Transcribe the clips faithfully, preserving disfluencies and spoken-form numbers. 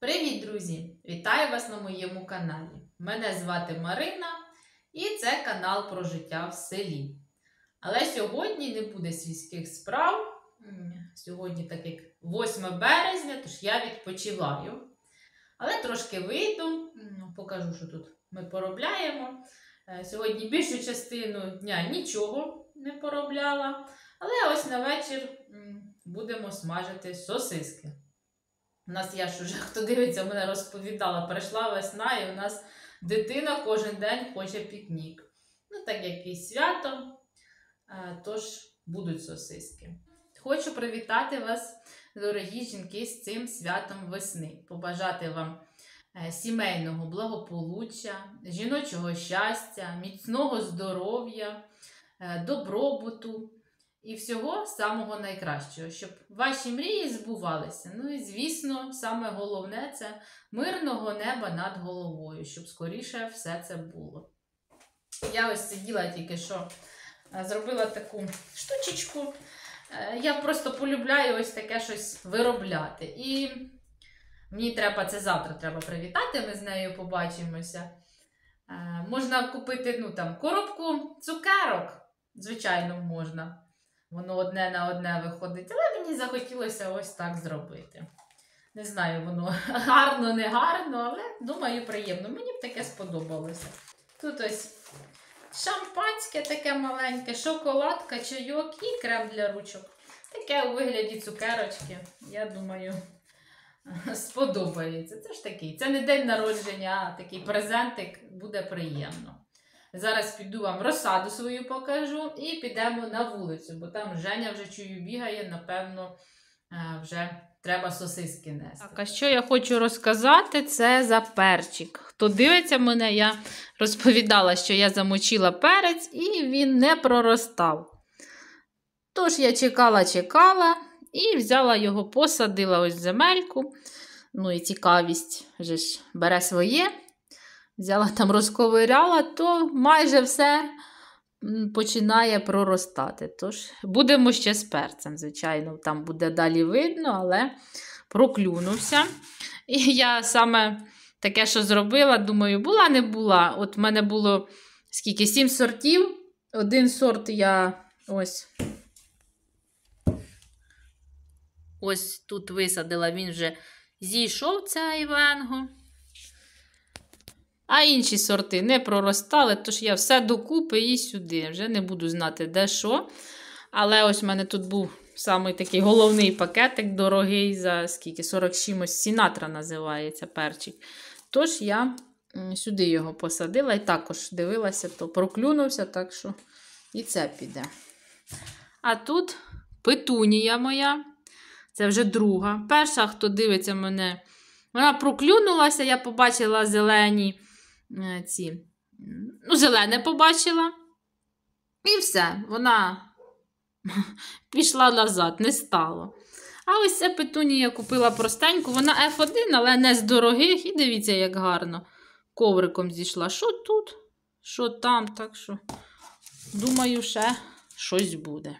Привіт, друзі! Вітаю вас на моєму каналі. Мене звати Марина і це канал про життя в селі. Але сьогодні не буде сільських справ. Сьогодні, так як восьме березня, тож я відпочиваю. Але трошки вийду, покажу, що тут ми поробляємо. Сьогодні більшу частину дня нічого не поробляла. Але ось на вечір будемо смажити сосиски. У нас, я ж уже, хто дивиться, мене розповідала, прийшла весна і у нас дитина кожен день хоче пікнік. Ну, так як і свято, тож будуть сосиски. Хочу привітати вас, дорогі жінки, з цим святом весни. Побажати вам сімейного благополуччя, жіночого щастя, міцного здоров'я, добробуту. І всього самого найкращого, щоб ваші мрії збувалися. Ну і, звісно, саме головне – це мирного неба над головою, щоб скоріше все це було. Я ось сиділа тільки що, зробила таку штучечку. Я просто полюбляю ось таке щось виробляти. І мені треба, це завтра треба привітати, ми з нею побачимося. Можна купити, ну там, коробку цукерок, звичайно, можна. Воно одне на одне виходить, але мені захотілося ось так зробити. Не знаю, воно гарно, не гарно, але, думаю, приємно. Мені б таке сподобалося. Тут ось шампанське таке маленьке, шоколадка, чайок і крем для ручок. Таке у вигляді цукерочки. Я думаю, сподобається. Це ж такий, це не день народження, а такий презентик, буде приємно. Зараз піду вам розсаду свою покажу і підемо на вулицю, бо там Женя вже чую бігає, напевно, вже треба сосиски нести. Так, а що я хочу розказати, це за перчик. Хто дивиться мене, я розповідала, що я замочила перець і він не проростав. Тож я чекала-чекала і взяла його, посадила ось в земельку. Ну і цікавість вже ж бере своє. Взяла там, розковиряла, то майже все починає проростати. Тож, будемо ще з перцем, звичайно, там буде далі видно, але проклюнувся. І я саме таке, що зробила, думаю, була, не була. От в мене було, скільки, сім сортів. Один сорт я ось, ось тут висадила, він вже зійшов, цей венго. А інші сорти не проростали, тож я все докупи і сюди. Вже не буду знати, де що. Але ось в мене тут був самий такий головний пакетик, дорогий, за скільки, сорок чимось, Сінатра називається перчик. Тож я сюди його посадила і також дивилася, то проклюнувся, так що і це піде. А тут петунія моя, це вже друга. Перша, хто дивиться мене, вона проклюнулася, я побачила зелені ці, ну, зелене побачила. І все, вона пішла назад, не стало. А ось ця петунія я купила простеньку, вона еф один, але не з дорогих. І дивіться, як гарно ковриком зійшла. Що тут, що там, так що, думаю, ще щось буде.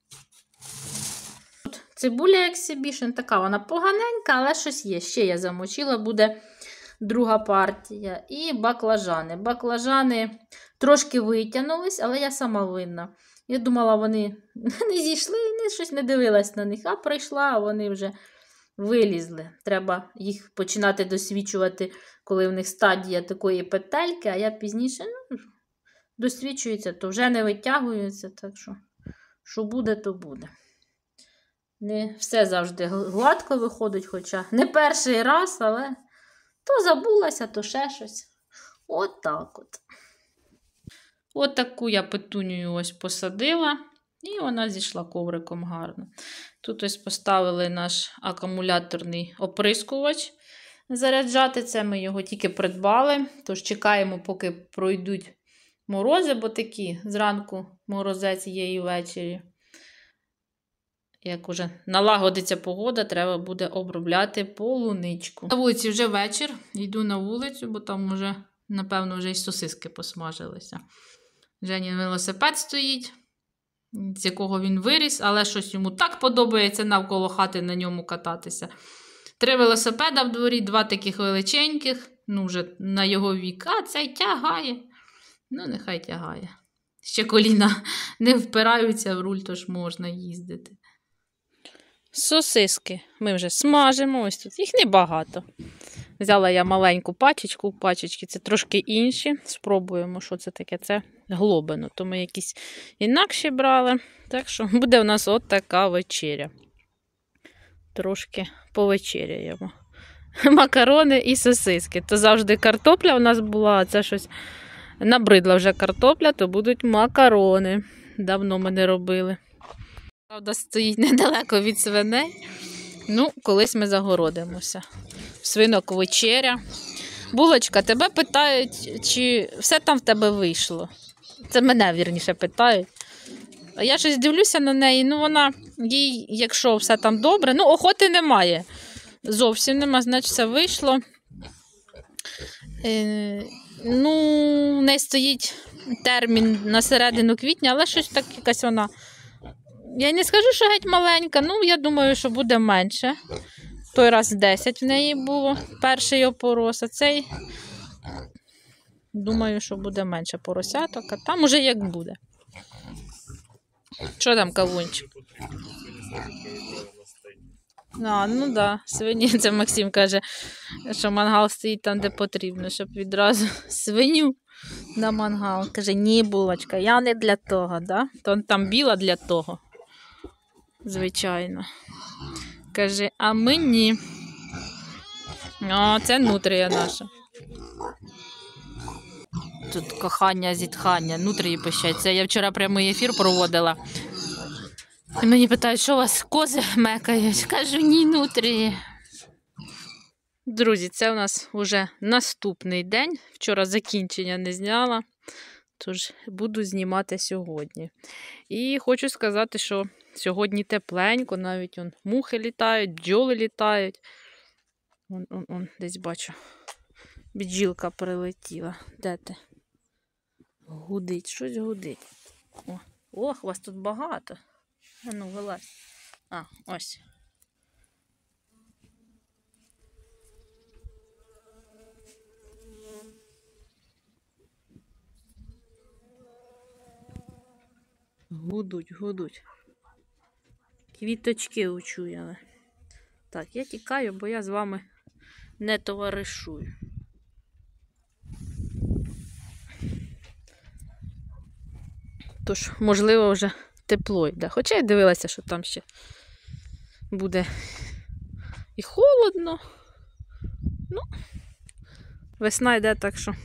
Цибуля Exhibition, така вона поганенька, але щось є. Ще я замочила, буде друга партія. І баклажани. Баклажани трошки витягнулись, але я сама винна. Я думала, вони не зійшли, не, щось не дивилась на них. А прийшла, а вони вже вилізли. Треба їх починати досвідчувати, коли в них стадія такої петельки, а я пізніше, ну, досвідчується, то вже не витягується. Так що, що буде, то буде. Не все завжди гладко виходить, хоча не перший раз, але то забулася, то ще щось. От так от. От таку я петунію ось посадила, і вона зійшла ковриком гарно. Тут ось поставили наш акумуляторний оприскувач заряджати. Це ми його тільки придбали, тож чекаємо, поки пройдуть морози, бо такі зранку морозець є і ввечері. Як уже налагодиться погода, треба буде обробляти полуничку. На вулиці вже вечір, йду на вулицю, бо там вже, напевно, вже й сосиски посмажилися. Женін велосипед стоїть, з якого він виріс, але щось йому так подобається навколо хати на ньому кататися. Три велосипеда в дворі, два таких величеньких, ну вже на його вік, а цей тягає. Ну, нехай тягає. Ще коліна не впираються в руль, тож можна їздити. Сосиски ми вже смажимо, ось тут їх небагато. Взяла я маленьку пачечку, пачечки це трошки інші. Спробуємо, що це таке, це глобино. То ми якісь інакші брали. Так що буде у нас от така вечеря. Трошки повечеряємо. Макарони і сосиски. То завжди картопля у нас була, а це щось набридла вже картопля, то будуть макарони. Давно ми не робили. Правда, стоїть недалеко від свиней. Ну, колись ми загородимося. Свинок вечеря. Булочка, тебе питають, чи все там в тебе вийшло. Це мене, вірніше, питають. А я щось дивлюся на неї, ну вона, їй, якщо все там добре, ну охоти немає. Зовсім нема, значить все вийшло. Е, ну, в неї стоїть термін на середину квітня, але щось так якась вона... Я не скажу, що геть маленька, ну я думаю, що буде менше. Той раз десять в неї було, перший опорос, а цей, думаю, що буде менше поросяток, а там уже як буде. Що там, кавунчик? А, ну так, да. Свині, це Максим каже, що мангал стоїть там, де потрібно, щоб відразу свиню на мангал. Каже, ні, булочка, я не для того, да? То там біла для того. Звичайно. Каже, а мені. О, це нутрія наша. Тут кохання, зітхання, нутрії пищать. Це я вчора прямий ефір проводила. І мені питають, що у вас кози мекають. Кажу, ні, нутрії. Друзі, це у нас вже наступний день. Вчора закінчення не зняла, тож буду знімати сьогодні. І хочу сказати, що сьогодні тепленько, навіть он, мухи літають, бджоли літають. Вон, вон, вон, десь бачу, бджілка прилетіла. Де ти? Гудить, щось гудить. О, ох, вас тут багато. А ну, вилазь. А, ось. Гудуть, гудуть. Квіточки учуяли. Так, я тікаю, бо я з вами не товаришую. Тож, можливо, вже тепло йде. Хоча я дивилася, що там ще буде і холодно. Ну, весна йде, так що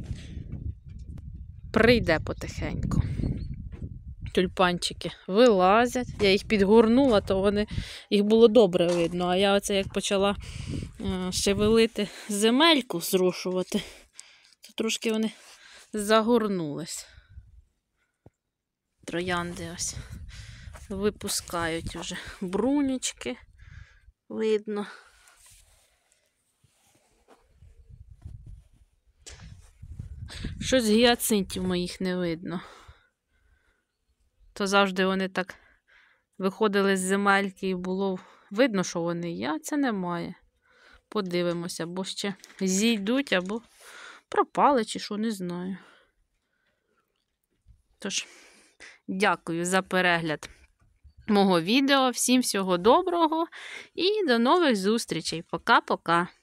прийде потихеньку. Тюльпанчики вилазять. Я їх підгорнула, то вони, їх було добре видно. А я оце як почала е, шевелити земельку, зрушувати, то трошки вони загорнулись. Троянди ось випускають вже брунічки, видно. Щось з гіацинтів моїх не видно. То завжди вони так виходили з земельки і було видно, що вони є, а це немає. Подивимося, або ще зійдуть, або пропали, чи що, не знаю. Тож, дякую за перегляд мого відео. Всім всього доброго і до нових зустрічей. Пока-пока.